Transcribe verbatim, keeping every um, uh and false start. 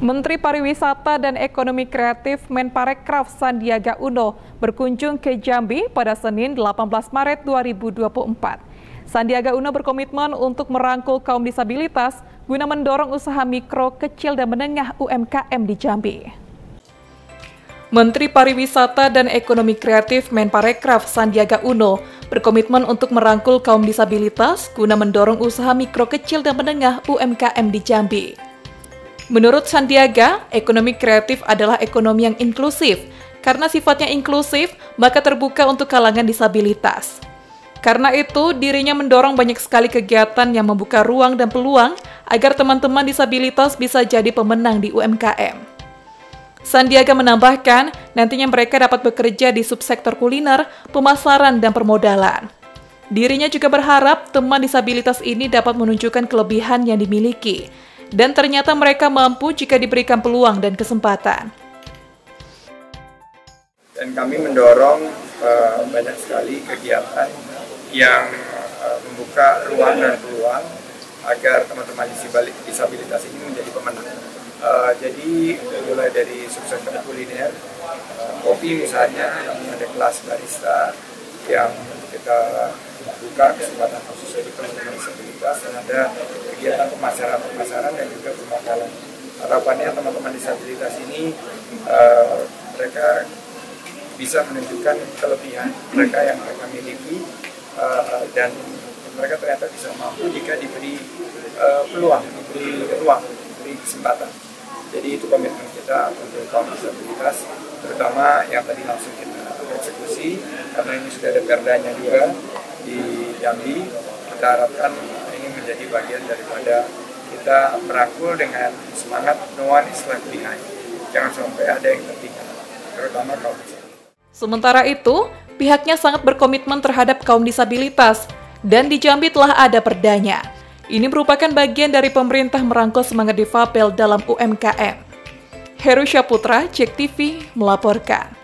Menteri Pariwisata dan Ekonomi Kreatif Menparekraf Sandiaga Uno berkunjung ke Jambi pada Senin delapan belas Maret dua ribu dua puluh empat. Sandiaga Uno berkomitmen untuk merangkul kaum disabilitas guna mendorong usaha mikro, kecil, dan menengah U M K M di Jambi. Menteri Pariwisata dan Ekonomi Kreatif Menparekraf Sandiaga Uno berkomitmen untuk merangkul kaum disabilitas guna mendorong usaha mikro, kecil, dan menengah U M K M di Jambi. Menurut Sandiaga, ekonomi kreatif adalah ekonomi yang inklusif. Karena sifatnya inklusif, maka terbuka untuk kalangan disabilitas. Karena itu, dirinya mendorong banyak sekali kegiatan yang membuka ruang dan peluang agar teman-teman disabilitas bisa jadi pemenang di U M K M. Sandiaga menambahkan, nantinya mereka dapat bekerja di subsektor kuliner, pemasaran, dan permodalan. Dirinya juga berharap teman disabilitas ini dapat menunjukkan kelebihan yang dimiliki, dan ternyata mereka mampu jika diberikan peluang dan kesempatan. Dan kami mendorong uh, banyak sekali kegiatan yang uh, membuka ruang dan peluang agar teman-teman disabilitas ini menjadi pemenang. Uh, jadi mulai dari subsektor kuliner, uh, kopi misalnya, ada kelas barista yang kita buka kesempatan khusus bagi teman-teman disabilitas, dan ada kegiatan pemasaran-pemasaran dan juga pemodalan. Harapannya teman-teman disabilitas ini uh, mereka bisa menunjukkan kelebihan mereka yang mereka miliki uh, dan mereka ternyata bisa mampu jika diberi uh, peluang, diberi ruang, diberi kesempatan. Jadi itu komitmen kita untuk kaum disabilitas, terutama yang tadi langsung kita eksekusi, karena ini sudah ada perdanya juga di Jambi. Kita harapkan ini menjadi bagian daripada kita merangkul dengan semangat no one is left behind. Jangan sampai ada yang tertinggal, terutama kaum disabilitas. Sementara itu, pihaknya sangat berkomitmen terhadap kaum disabilitas, dan di Jambi telah ada perdanya. Ini merupakan bagian dari pemerintah merangkul semangat difabel dalam U M K M. Heru Syaputra, Cek T V, melaporkan.